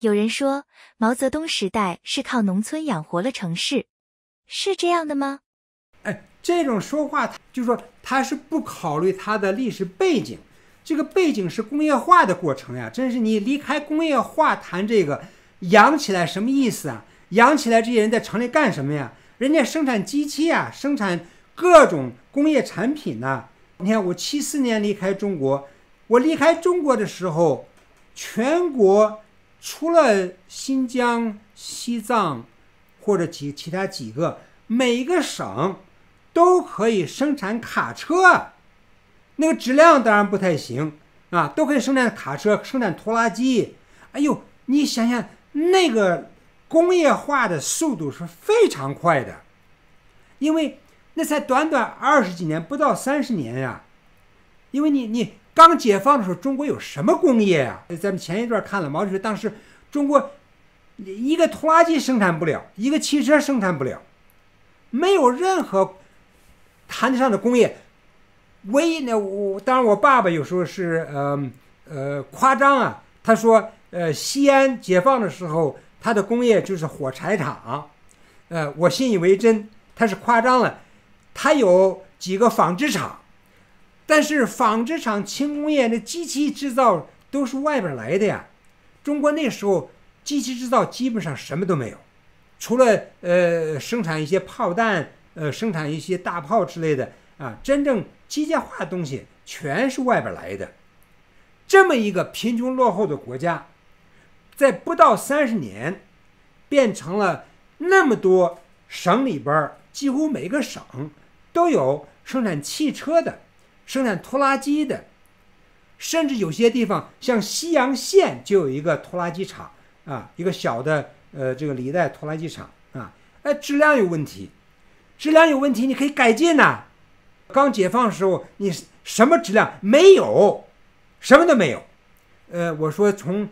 有人说，毛泽东时代是靠农村养活了城市，是这样的吗？ 这种说话，就是说他是不考虑他的历史背景，这个背景是工业化的过程呀。真是你离开工业化谈这个养起来什么意思啊？养起来这些人在城里干什么呀？人家生产机器啊，生产各种工业产品呢。你看我74年离开中国，我离开中国的时候，全国除了新疆、西藏或者其他几个，每个省都可以生产卡车，那个质量当然不太行啊，都可以生产卡车、生产拖拉机。哎呦，你想想那个工业化的速度是非常快的，因为那才短短20几年，不到30年呀。因为你刚解放的时候，中国有什么工业呀？咱们前一段看了毛主席当时中国一个拖拉机生产不了，一个汽车生产不了，没有任何谈得上的工业。唯一呢，当然我爸爸有时候是夸张啊，他说西安解放的时候，他的工业就是火柴厂，我信以为真，他是夸张了。他有几个纺织厂，但是纺织厂、轻工业的机器制造都是外边来的呀。中国那时候机器制造基本上什么都没有，除了生产一些炮弹，生产一些大炮之类的啊，真正机械化的东西全是外边来的。这么一个贫穷落后的国家，在不到30年，变成了那么多省里边，几乎每个省都有生产汽车的，生产拖拉机的，甚至有些地方像西阳县就有一个拖拉机厂啊，一个小的这个履带拖拉机厂啊，质量有问题，质量有问题你可以改进呐。刚解放的时候，你什么质量没有，什么都没有。我说从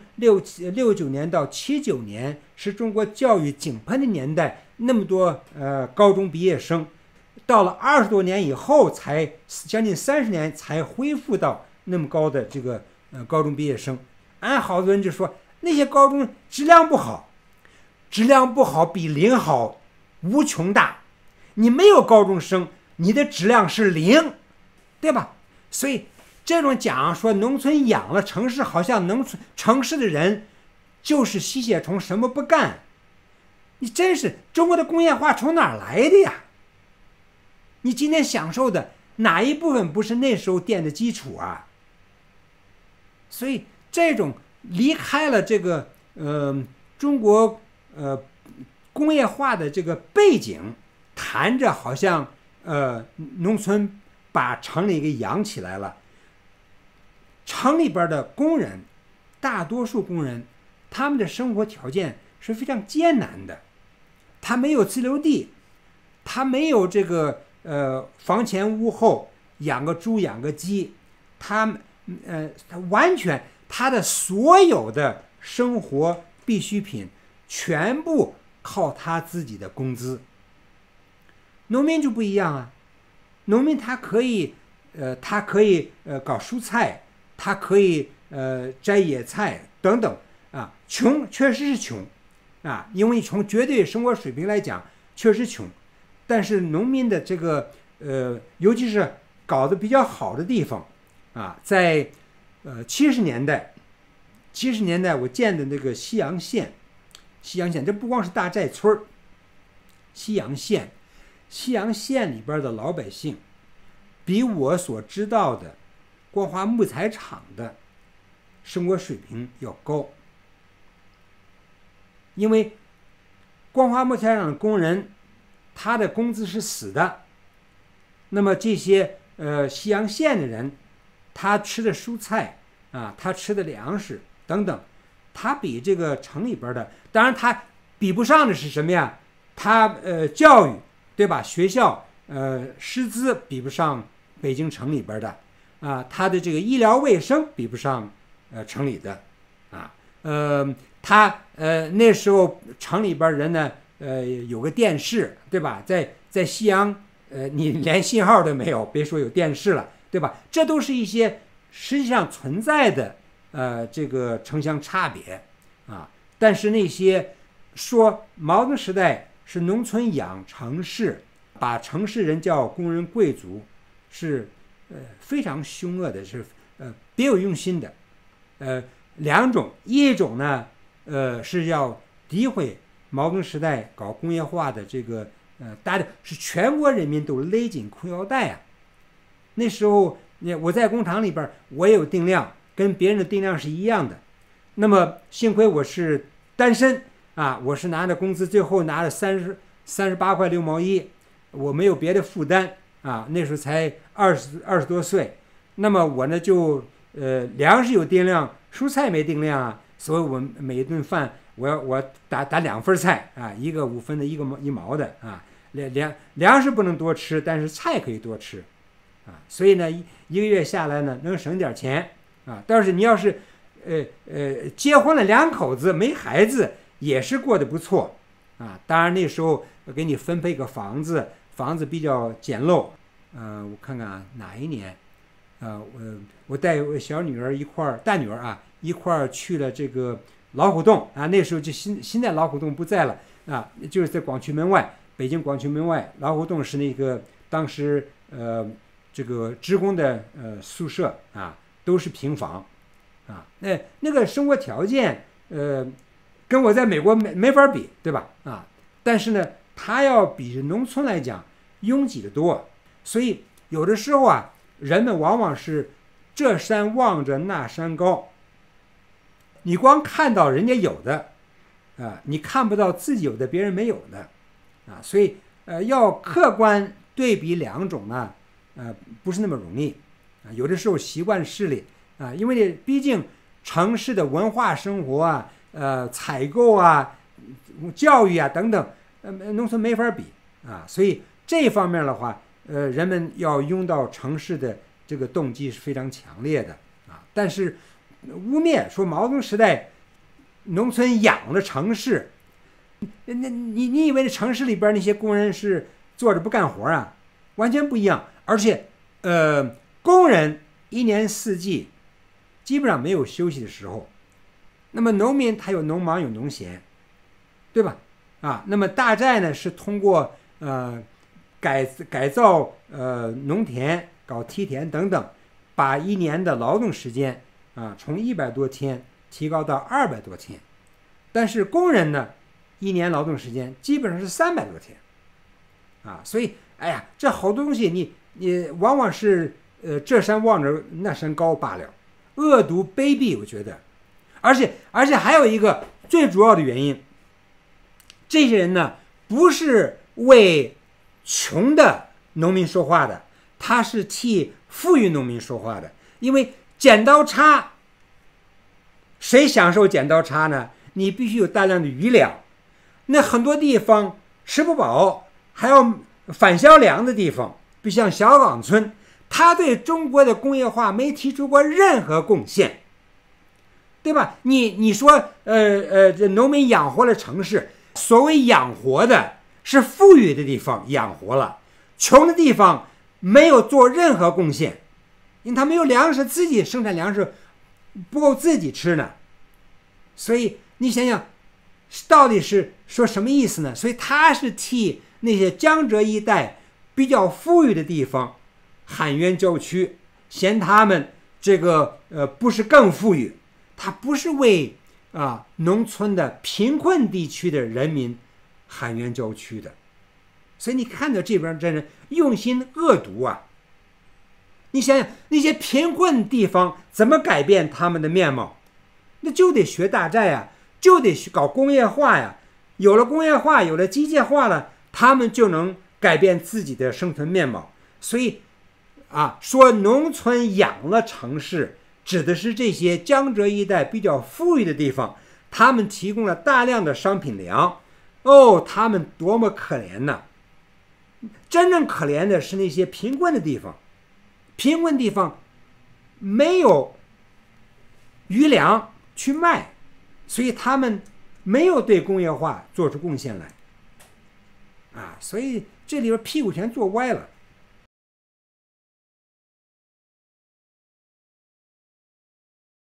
69年到79年是中国教育井喷的年代，那么多高中毕业生，到了20多年以后，才将近30年才恢复到那么高的这个高中毕业生。好多人就说那些高中质量不好，质量不好比零好无穷大。你没有高中生，你的质量是0，对吧？所以这种讲说农村养了城市，好像城市的人就是吸血虫，什么不干。你真是中国的工业化从哪儿来的呀？你今天享受的哪一部分不是那时候垫的基础啊？所以这种离开了这个中国工业化的这个背景，谈着好像农村把城里给养起来了。城里边的工人，大多数工人，他们的生活条件是非常艰难的。他没有自留地，他没有这个房前屋后，养个猪养个鸡，他完全他的所有的生活必需品全部靠他自己的工资。农民就不一样啊，农民他可以搞蔬菜，他可以摘野菜等等啊。穷确实是穷啊，因为从绝对生活水平来讲确实穷，但是农民的这个尤其是搞得比较好的地方啊，在70年代我见的那个西阳县，这不光是大寨村，西阳县里边的老百姓比我所知道的光华木材厂的生活水平要高。因为光华木材厂的工人他的工资是死的，那么这些西阳县的人，他吃的蔬菜啊，他吃的粮食等等，他比这个城里边的，当然他比不上的是什么呀？他教育，对吧？学校师资比不上北京城里边的啊，他的这个医疗卫生比不上城里的啊，他那时候城里边人呢有个电视，对吧？在西阳你连信号都没有，别说有电视了，对吧？这都是一些实际上存在的这个城乡差别啊。 但是那些说毛泽东时代是农村养城市，把城市人叫工人贵族，是非常凶恶的，是别有用心的。两种，一种呢是要诋毁毛泽东时代搞工业化的这个大家是全国人民都勒紧裤腰带啊。那时候我在工厂里边，我也有定量，跟别人的定量是一样的。那么幸亏我是单身啊，我是拿着工资，最后拿了38块6毛1，我没有别的负担啊。那时候才20多岁，那么我呢就粮食有定量，蔬菜没定量啊，所以我每一顿饭我打2份菜啊，一个5分的，一个1毛的啊。粮食不能多吃，但是菜可以多吃啊。所以呢，一个月下来呢，能省点钱啊。但是你要是结婚了2口子没孩子，也是过得不错啊。当然那时候给你分配个房子比较简陋。我看看啊，哪一年？我带我小女儿大女儿啊一块儿去了这个老虎洞啊。那时候就现在老虎洞不在了啊，就是在广渠门外，北京广渠门外，老虎洞是那个当时这个职工的宿舍啊，都是平房啊。那个生活条件跟我在美国没法比，对吧？啊，但是呢，它要比农村来讲拥挤得多，所以有的时候啊，人们往往是这山望着那山高，你光看到人家有的啊，你看不到自己有的别人没有的啊。所以要客观对比两种呢，不是那么容易啊。有的时候习惯势力啊，因为毕竟城市的文化生活啊，采购啊，教育啊等等，农村没法比啊。所以这方面的话，人们要拥到城市的这个动机是非常强烈的啊。但是污蔑说毛泽东时代农村养了城市，那你以为城市里边那些工人是坐着不干活啊？完全不一样。而且工人1年4季基本上没有休息的时候。那么农民他有农忙有农闲，对吧？啊，那么大寨呢是通过改造农田，搞梯田等等，把1年的劳动时间啊从100多天提高到200多天。但是工人呢，1年劳动时间基本上是300多天啊。所以哎呀，这好多东西你往往是这山望着那山高罢了，恶毒卑鄙，我觉得。而且还有一个最主要的原因，这些人呢不是为穷的农民说话的，他是替富裕农民说话的。因为剪刀差，谁享受剪刀差呢？你必须有大量的余粮，那很多地方吃不饱还要返销粮的地方，比如像小岗村，他对中国的工业化没提出过任何贡献，对吧？你说这农民养活了城市，所谓养活的是富裕的地方养活了，穷的地方没有做任何贡献，因为他没有粮食，自己生产粮食不够自己吃呢。所以你想想到底是说什么意思呢？所以他是替那些江浙一带比较富裕的地方喊冤叫屈，嫌他们这个不是更富裕，他不是为农村的贫困地区的人民喊冤叫屈的。所以你看到这边真人用心恶毒啊！你想想那些贫困地方怎么改变他们的面貌？那就得学大寨啊，就得搞工业化呀。有了工业化，有了机械化了，他们就能改变自己的生存面貌。所以说农村养了城市，指的是这些江浙一带比较富裕的地方，他们提供了大量的商品粮。他们多么可怜呐！真正可怜的是那些贫困的地方，贫困地方没有余粮去卖，所以他们没有对工业化做出贡献来所以这里边屁股全坐歪了。